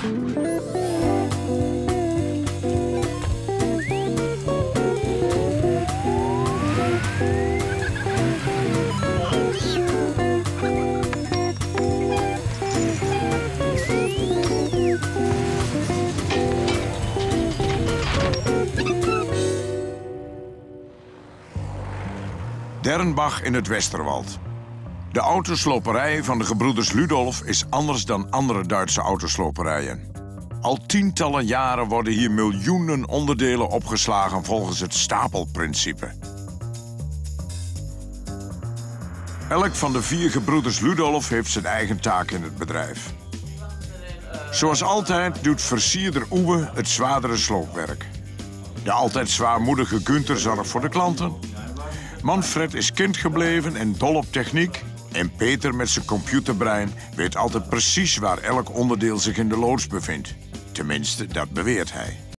Dernbach in het Westerwald. De autosloperij van de gebroeders Ludolf is anders dan andere Duitse autosloperijen. Al tientallen jaren worden hier miljoenen onderdelen opgeslagen volgens het stapelprincipe. Elk van de 4 gebroeders Ludolf heeft zijn eigen taak in het bedrijf. Zoals altijd doet versierder Uwe het zwaardere sloopwerk. De altijd zwaarmoedige Günther zorgt voor de klanten. Manfred is kind gebleven en dol op techniek. En Peter met zijn computerbrein weet altijd precies waar elk onderdeel zich in de loods bevindt. Tenminste, dat beweert hij.